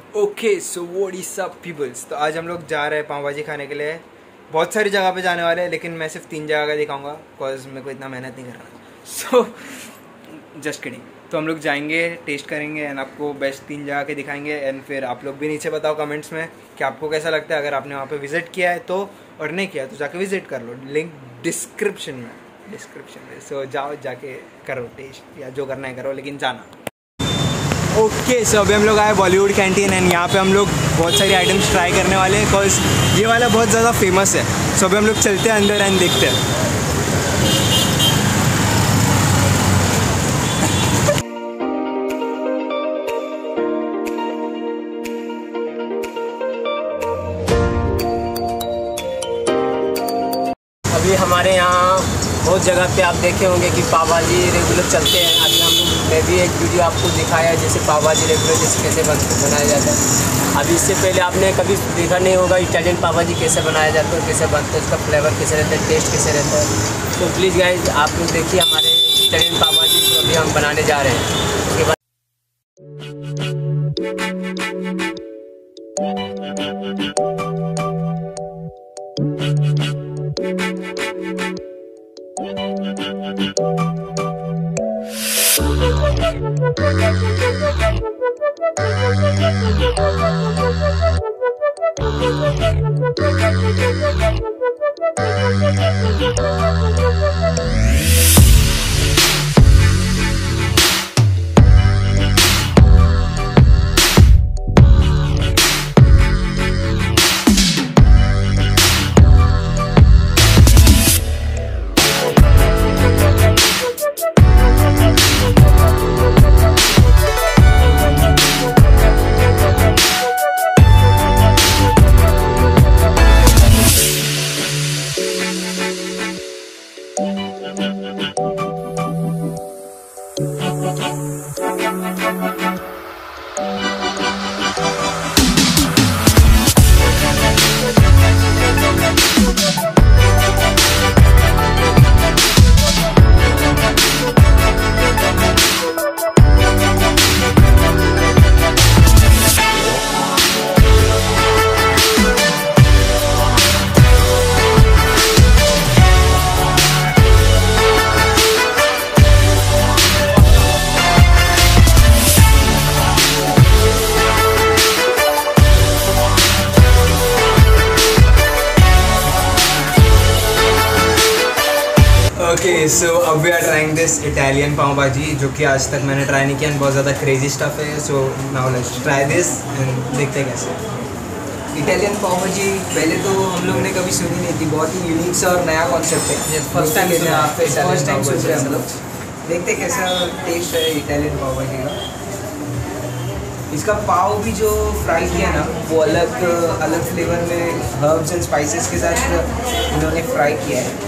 Okay so what is up peoples. तो आज हम लोग जा रहे हैं पाव भाजी खाने के लिए। बहुत सारी जगह पे जाने वाले हैं, लेकिन मैं सिर्फ 3 जगह का दिखाऊंगा बिकॉज मेरे को इतना मेहनत नहीं करना। So just kidding. तो हम लोग जाएंगे, टेस्ट करेंगे एंड आपको बेस्ट 3 जगह के दिखाएंगे। एंड फिर आप लोग भी नीचे बताओ कमेंट्स में कि आपको कैसा लगता है। अगर आपने वहाँ पे विजिट किया है तो, और नहीं किया तो जाके विजिट कर लो, लिंक डिस्क्रिप्शन में सो जाओ, जाके करो टेस्ट या जो करना है करो, लेकिन जाना। ओके सो अभी हम लोग आए बॉलीवुड कैंटीन एंड यहाँ पे हम लोग बहुत सारी आइटम्स ट्राई करने वाले हैं बिकॉज ये वाला बहुत ज़्यादा फेमस है। सो अभी हम लोग चलते हैं अंदर एंड देखते हैं। अभी हमारे यहाँ बहुत जगह पे आप देखे होंगे कि पाव भाजी रेगुलर चलते हैं। अभी हम लोग मैं भी एक वीडियो आपको दिखाया है जैसे पाव भाजी रेगुलर जैसे कैसे बनाया जाता है। अभी इससे पहले आपने कभी देखा नहीं होगा इटालियन पाव भाजी कैसे बनाया जाता है, कैसे बनता है, उसका फ्लेवर कैसे रहता है, टेस्ट कैसे रहता है। तो प्लीज़ गाइस आप लोग देखिए हमारे इटालियन पाव भाजी जो अभी हम बनाने जा रहे हैं। उसके बाद ओके सो अब we are trying this Italian pav bhaji जो कि आज तक मैंने ट्राई नहीं किया। बहुत ज़्यादा क्रेजी स्टफ है। So now let's try this and देखते हैं कैसे। इटालियन पाव भाजी पहले तो हम लोग ने कभी सुनी नहीं थी, बहुत ही यूनिक सा और नया कॉन्सेप्ट है। फर्स्ट टाइम सुन रहे हैं हम लोग। देखते कैसा टेस्ट है इटालियन पाव भाजी का। इसका पाव भी जो फ्राई किया ना वो अलग अलग फ्लेवर में हर्ब्स एंड स्पाइसेस के साथ इन्होंने फ्राई किया है।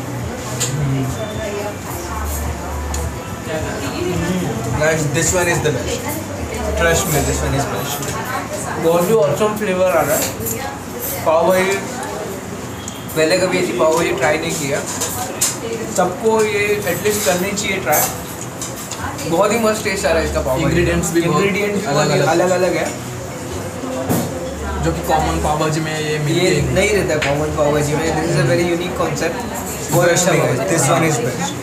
Guys, this one is the best. Trust me, this one is best. बहुत ही ऑसम फ्लेवर आ रहा है। पाव भाजी पहले कभी ऐसी पाव भाजी ट्राई नहीं किया, सबको ये एटलीस्ट करनी चाहिए ट्राई। बहुत ही मस्त टेस्ट आ रहा है इसका पाव भाजी। इंग्रेडिएंट्स अलग अलग है जो कि कॉमन पाव भाजी में ये नहीं रहता है। कॉमन पाव भाजी में this is a very unique concept. बहुत अच्छा है। This one is best.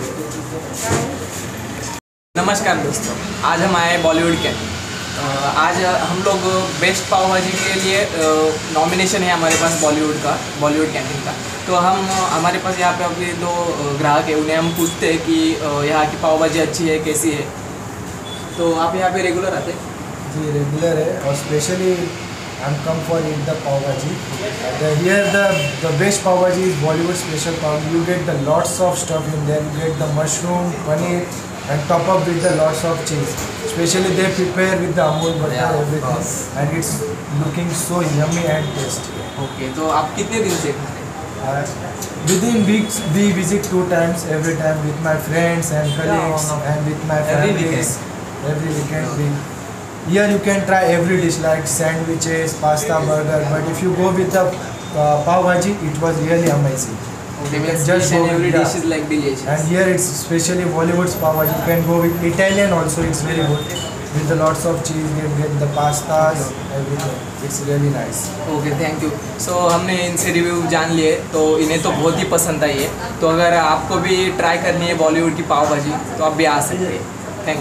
नमस्कार दोस्तों, आज हम आए बॉलीवुड के। आज हम लोग बेस्ट पाव भाजी के लिए नॉमिनेशन है हमारे पास बॉलीवुड कैंटीन का। तो हमारे पास यहाँ पे अभी 2 ग्राहक है, उन्हें हम पूछते हैं कि यहाँ की पाव भाजी अच्छी है कैसी है। तो आप यहाँ पे रेगुलर आते हैं? जी रेगुलर है और specially I am come for eat the pav bhaji. Here the best pav bhaji is Bollywood special pav. You get the lots of stuff in there. You get the mushroom, paneer, and top up with the lots of cheese. Especially they prepare with the Amul butter everything, and it's looking so yummy and tasty. Okay, तो आप कितने दिन से खा रहे हैं? Within weeks we visit 2 times every time with my friends and colleagues and with my families. Every weekend we. Here you can try every dish like sandwiches, pasta, burger. But if you go with the pav bhaji, it was really amazing. Okay, just every dish is like delicious. And here it's especially Bollywood's pav bhaji. You can go with Italian also. It's very good. with the lots of cheese. You get the pastas, everything. It's really nice. Okay, thank you. So हमने इनसे review जान लिए, तो इन्हें तो बहुत ही पसंद आई है। तो अगर आपको भी ट्राई करनी है बॉलीवुड की पाव भाजी तो आप भी आ सकते हैं। Thank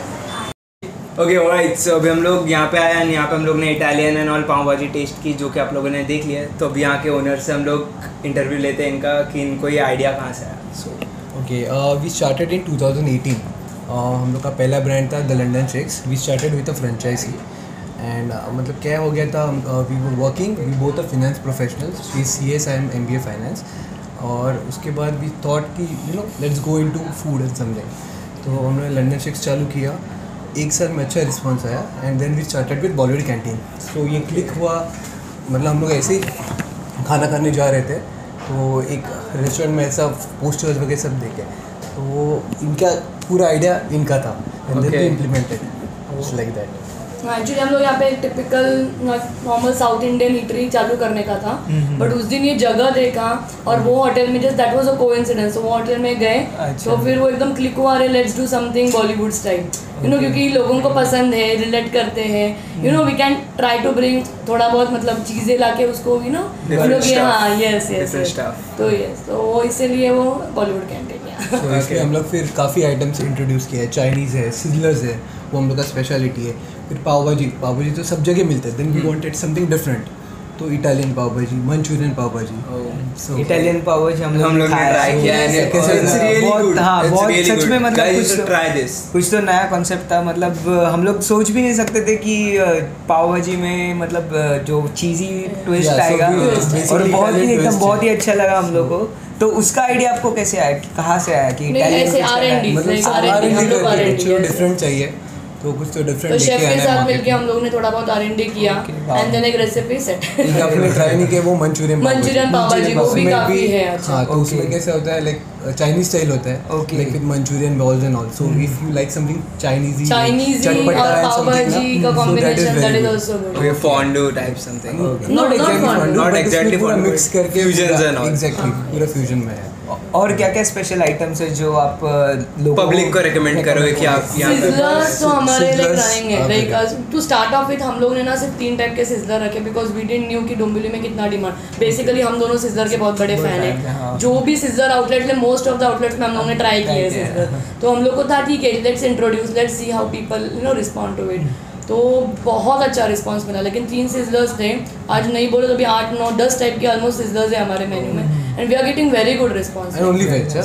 you. Okay alright, so अभी हम लोग यहाँ पे आए हैं, यहाँ पे हम लोग ने इटालियन एंड ऑल पाव भाजी टेस्ट की, जो कि आप लोगों ने देख लिया है। तो अभी यहाँ के ओनर से हम लोग इंटरव्यू लेते हैं इनका कि इनको ये आइडिया कहाँ से आया। सो Okay, we started in 2018. हम लोग का पहला ब्रांड था the London shakes. We started with a franchise and मतलब क्या हो गया था, we were working, we both a finance professionals, she CS, I am MBA finance. और उसके बाद वी थॉट कि let's go into food and something. तो हमने लंडन शेक्स चालू किया, एक साल में अच्छा रिस्पॉन्स आया and then we started with Bollywood canteen. So ये क्लिक हुआ, मतलब हम लोग ऐसे ही खाना खाने जा रहे थे तो एक रेस्टोरेंट में ऐसा पोस्टर्स वगैरह सब देखे, तो इनका पूरा आइडिया इनका था and then we implemented like that. Actually हम लोग यहाँ पे एक typical normal South Indian eatery चालू करने का था, बट उस दिन ये जगह देखा और वो होटल में just that was a coincidence, वो होटल में गए तो फिर वो एकदम क्लिक हुआ, अरे let's do something Bollywood style, you know, क्योंकि लोगों को पसंद है, रिलेट करते हैं, you know, we can try to bring थोड़ा बहुत मतलब चीज़ें लाके उसको, यू नो, हाँ यस यस, तो यस, तो वो इसीलिए वो बॉलीवुड कैंटीन। तो इसमें हम लोग फिर काफ़ी आइटम्स इंट्रोड्यूस किया है, चाइनीज़ है, सिजलर्स है, वो हम लोग का स्पेशलिटी है। फिर पाव भाजी तो सब जगह मिलता है, then we wanted something different, तो इटालियन पाव भाजी, मंचूरियन पाव भाजी। सो इटालियन पाव भाजी हम लोग ने ट्राई किया है, बहुत सच में मतलब कुछ तो नया कॉन्सेप्ट था। मतलब हम लोग सोच भी नहीं सकते थे कि पाव भाजी में मतलब जो चीज़ी ट्विस्ट आएगा, और बहुत ही अच्छा लगा हम लोग को। तो उसका आइडिया आपको कैसे आया, कहाँ से आया कि इटालियन मतलब डिफरेंट चाहिए, तो कुछ तो डिफरेंट तो शेफ के साथ मिलके हम लोग ने थोड़ा बहुत R&D किया एंड देन एक रेसिपी सेट। एक आपने ट्राई नहीं किया वो मंचूरियन पाव भाजी, वो भी काफी है अच्छा। हाँ, तो उसमें कैसे होता है, लाइक चाइनीज स्टाइल होता है, like with Manchurian balls and all. So if you like something Chinese और पाव भाजी का combination, that is also good, fondue type something, not exactly पूरा मिक्स करके फ्यूजन एंड ऑल, एग्जैक्टली पूरा फ्यूजन में है। और क्या क्या स्पेशल आइटम्स है जो आप पब्लिक को रिकमेंड करोगे कि आप यहाँ सिजलर्स तो हमारे लाइक रनिंग है, like to start off with हम लोग ने ना सिर्फ 3 टाइप के सिजलर रखे, बिकॉज वी डिडंट न्यू कि डोंबिवली में कितना डिमांड। बेसिकली हम दोनों सिजलर के बहुत बड़े फैन हैं, जो भी सिजलर आउटलेट है मोस्ट ऑफ द आउटलेट्स में हम लोगों ने ट्राई किए हैं सिजलर, तो हम लोग को था ठीक है let's introduce, let's see how people you know respond to it. तो बहुत अच्छा रिस्पांस मिला, लेकिन 3 सिजलर्स थे, आज नहीं बोले तो भी 8 9 10 टाइप के ऑलमोस्ट सिजलर्स है हमारे मेन्यू में, and we are getting very good response. Only veg,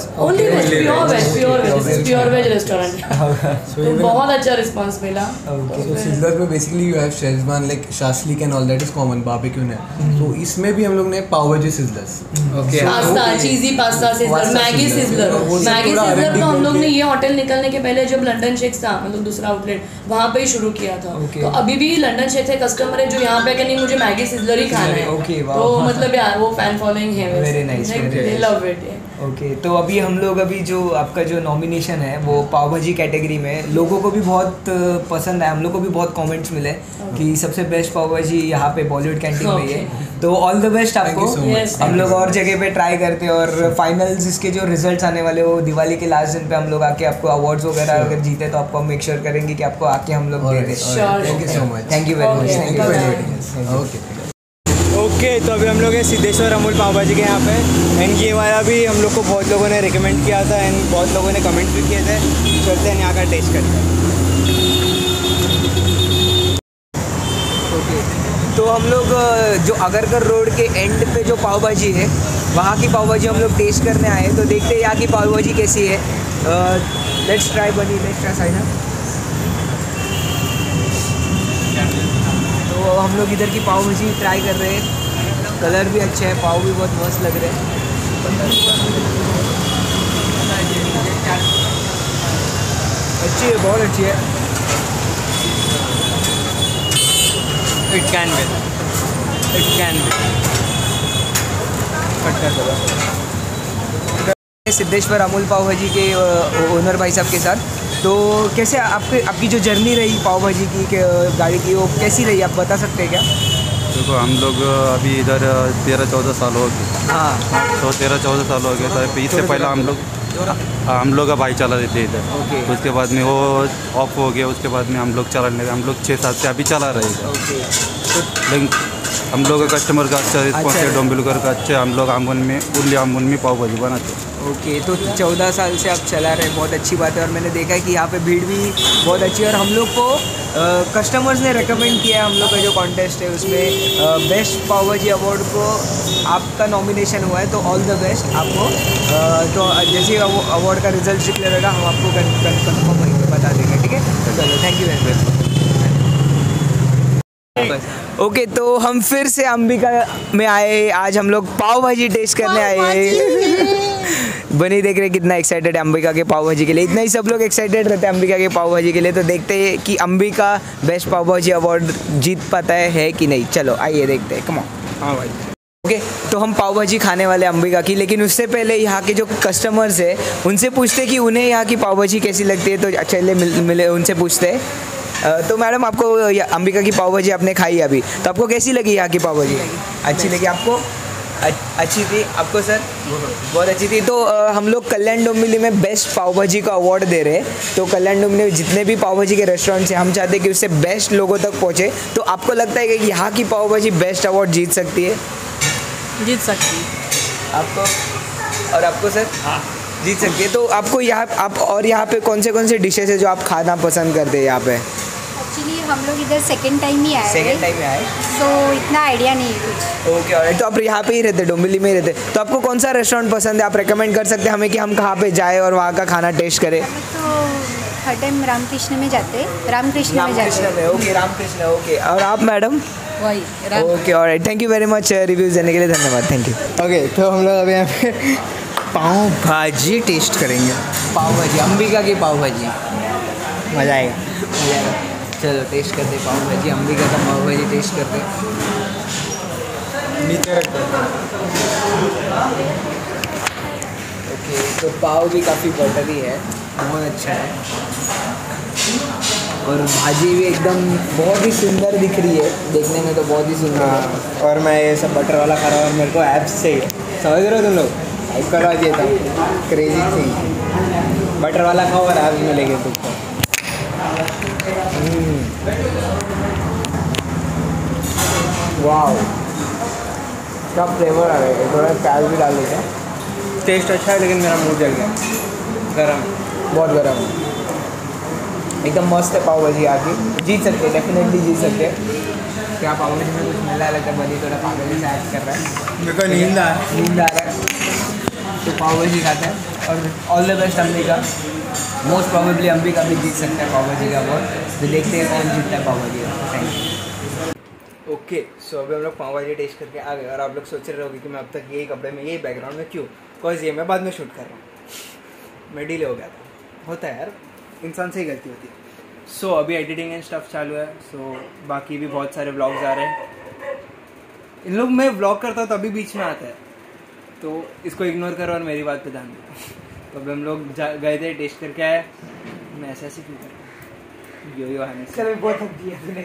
pure veg restaurant, तो बहुत अच्छा रिस्पांस मिला। सो सिजलर में basically you have Schezwan like shashlik and all that is common, barbecue ने, तो इसमें भी हम लोग ने pav bhaji sizzlers, okay, pasta cheesy pasta sizzler, Maggi sizzler तो हम लोग ने ये होटल निकलने के पहले जब लंडन शेक्स था मतलब दूसरा आउटलेट वहाँ पे ही शुरू किया था। तो अभी भी लंडन शेक्स है कस्टमर है जो यहाँ पे नहीं मुझे मैगी सिजलर ही खाना है, तो मतलब यार वो फैन फॉलोइंग है, very nice, they love it. Okay, तो अभी हम लोग जो आपका जो नॉमिनेशन है वो पाव भाजी कैटेगरी में लोगों को भी बहुत पसंद है, हम लोग को भी बहुत कमेंट्स मिले कि सबसे बेस्ट पाव भाजी यहाँ पे बॉलीवुड कैंटीन में है, तो ऑल द बेस्ट आपको। हम लोग और जगह पे ट्राई करते हैं, और फाइनल्स इसके जो रिजल्ट्स आने वाले वो दिवाली के लास्ट दिन पे हम लोग आके आपको अवार्ड्स वगैरह अगर जीते तो आपको मेक श्योर करेंगे कि आपको आके हम लोग दे दें। Thank you so much, thank you very much, thank you. Okay okay, तो अभी हम लोग हैं सिद्धेश्वर अमूल पाव भाजी के यहाँ पे, एंड ये वाला भी हम लोग को बहुत लोगों ने रिकमेंड किया था एंड बहुत लोगों ने कमेंट भी किए थे। चलते हैं यहाँ का टेस्ट करते हैं। ओके, तो हम लोग जो अगरकर रोड के एंड पे जो पाव भाजी है वहाँ की पाव भाजी हम लोग टेस्ट करने आए, तो देखते हैं यहाँ की पाव भाजी कैसी है। Let's try Bunny, let's try Saina. तो हम लोग इधर की पाव भाजी ट्राई कर रहे हैं, कलर भी अच्छा है, पाव भी बहुत मस्त लग रहे हैं। अच्छी है, बहुत अच्छी है। It can be Siddheshwar Amul pav bhaji के ओनर भाई साहब के साथ। तो कैसे आपकी जो जर्नी रही पाव भाजी की गाड़ी की, वो कैसी रही आप बता सकते हैं क्या? देखो हम लोग अभी इधर 13-14 साल हो गए। हाँ, तो 13-14 साल हो गए, तो इससे पहले हम लोग हम लोग का भाई चला देते इधर। ओके। उसके बाद में वो ऑफ हो गया, उसके बाद में हम लोग चलाने लगे। हम लोग 6-7 से अभी चला रहे हैं। ओके। लेकिन हम लोग का कस्टमर का अच्छा रिस्पॉन्स है, डोंबिवली का अच्छा। हम लोग आमगन में उर्ली आमगन में पाव भाजी बनाते हैं। ओके, तो 14 साल से आप चला रहे हैं, बहुत अच्छी बात है। और मैंने देखा है कि यहाँ पे भीड़ भी बहुत अच्छी है। और हम लोग को कस्टमर्स ने रेकमेंड किया है, हम लोग का जो कॉन्टेस्ट है उसमें बेस्ट पाव भाजी अवार्ड को आपका नॉमिनेशन हुआ है, तो ऑल द बेस्ट आपको। तो जैसे अवार्ड का रिजल्ट डिक्लेयर होगा हम आपको कन्फर्म वहीं पे बता देंगे, ठीक है? चलो, thank you very much. Okay, तो हम फिर से अंबिका में आए। आज हम लोग पाव भाजी टेस्ट करने आए। बनी देख रहे कितना एक्साइटेड है अंबिका के पाव भाजी के लिए। इतना ही सब लोग एक्साइटेड रहते हैं अंबिका के पाव भाजी के लिए। तो देखते हैं कि अंबिका बेस्ट पाव भाजी अवार्ड जीत पाता है कि नहीं। चलो आइए देखते हैं, कम ऑन। हाँ भाई। ओके, तो हम पाव भाजी खाने वाले अंबिका की, लेकिन उससे पहले यहाँ के जो कस्टमर्स हैं उनसे पूछते कि उन्हें यहाँ की पाव भाजी कैसी लगती है। तो चलिए मिले उनसे पूछते हैं। तो मैडम, आपको अंबिका की पाव भाजी आपने खाई अभी, तो आपको कैसी लगी यहाँ की पाव भाजी? अच्छी लगी आपको? अच्छी थी आपको सर? बहुत अच्छी थी। तो हम लोग कल्याण डोंबिवली में बेस्ट पाव भाजी का अवार्ड दे रहे हैं। तो कल्याण डोंबिवली में जितने भी पाव भाजी के रेस्टोरेंट्स हैं, हम चाहते हैं कि उससे बेस्ट लोगों तक पहुँचे। तो आपको लगता है कि यहाँ की पाव भाजी बेस्ट अवार्ड जीत सकती है? जीत सकती है। आपको और आपको सर? हाँ, जीत सकती है। तो आपको यहाँ पे कौन से डिशेस है जो आप खाना पसंद करते हैं यहाँ पे? एक्चुअली हम लोग इधर सेकेंड टाइम ही आए। सेकेंड टाइम में आए, तो इतना आइडिया नहीं है कुछ। ओके, और तो आप यहाँ पे ही रहते, डोंबिवली में ही रहते, तो आपको कौन सा रेस्टोरेंट पसंद है? आप रेकमेंड कर सकते हैं हमें कि हम कहाँ पे जाए और वहाँ का खाना टेस्ट करें? तो हर टाइम रामकृष्ण में जाते हैं, रामकृष्ण में जाते हैं। ओके, रामकृष्ण। ओके, और आप मैडम? वही okay, alright, thank you very much reviews देने के लिए, धन्यवाद, थैंक यू। ओके, तो हम लोग अभी यहाँ पे पाव भाजी टेस्ट करेंगे। पाव भाजी, अंबिका की पाव भाजी, मज़ा आएगा। चलो टेस्ट करते पाव भाजी, अंबिका का पाव भाजी टेस्ट करते। नीचे रख दो। ओके, तो पाव भी काफ़ी बटरी है, बहुत अच्छा है। और भाजी भी एकदम बहुत ही सुंदर दिख रही है, देखने में तो बहुत ही सुंदर है। और मैं ये सब बटर वाला खा रहा हूँ और मेरे को ऐप्स से समझ रहे हो तुम लोग? ऐप करवा दिया था, क्रेजी थिंग। बटर वाला खाओ और ऐप्स मिलेंगे तुमको। वाओ, क्या फ्लेवर आ रहा है। थोड़ा प्याज भी डाल देते हैं। टेस्ट अच्छा है, लेकिन मेरा मुंह जल गया। गरम, बहुत गर्म है, एकदम मस्त है पाव भाजी। आके जीत सकते हैं, डेफिनेटली जीत सकते हैं। क्या पाव भाजी में कुछ मिला लगता है, बनी थोड़ा पागल जैसा एक्ट कर रहा है। मेरे को नींद आ रहा है। तो पाव भाजी खाता है। और all the best Ambika. Most probably Ambika भी जीत सकता है पाव भाजी का अवार्ड। तो देखते हैं कौन जीतता है पाव भाजी का। Thank you. ओके, सो अभी हम लोग पाव भाजी टेस्ट करके आ गए। और आप लोग सोच रहे होंगे कि मैं अब तक यही कपड़े में, यही बैकग्राउंड में क्यों? बिकॉज ये मैं बाद में शूट कर रहा हूँ, मैं डिले हो गया था। होता है यार, इंसान से ही गलती होती है। सो अभी एडिटिंग एंड स्टफ चालू है। सो बाकी भी बहुत सारे व्लॉग्स आ रहे हैं। इन लोग मैं व्लॉग करता हूँ तभी बीच में आता है, तो इसको इग्नोर करो और मेरी बात पे ध्यान दो। तो अब हम लोग गए थे, टेस्ट करके आए। मैं ऐसे क्यों कर रहा हूँ? यो आने से बहुत थक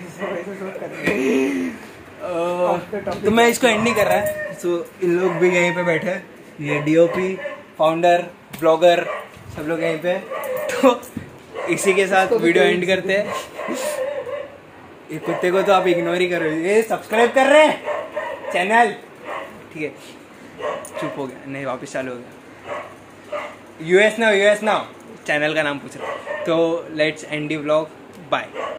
गया। तो मैं इसको एंड नहीं कर रहा है। सो इन लोग भी यहीं पे बैठे, ये डीओपी, फाउंडर, ब्लॉगर, सब लोग यहीं पे। तो इसी के साथ वीडियो एंड करते हैं। ये कुत्ते को तो आप इग्नोर ही करो। ये सब्सक्राइब कर रहे हैं चैनल, ठीक है? चुप हो गया, नहीं वापस चालू हो गया। यूएस नाउ चैनल का नाम पूछ रहा। तो let's end the vlog, bye.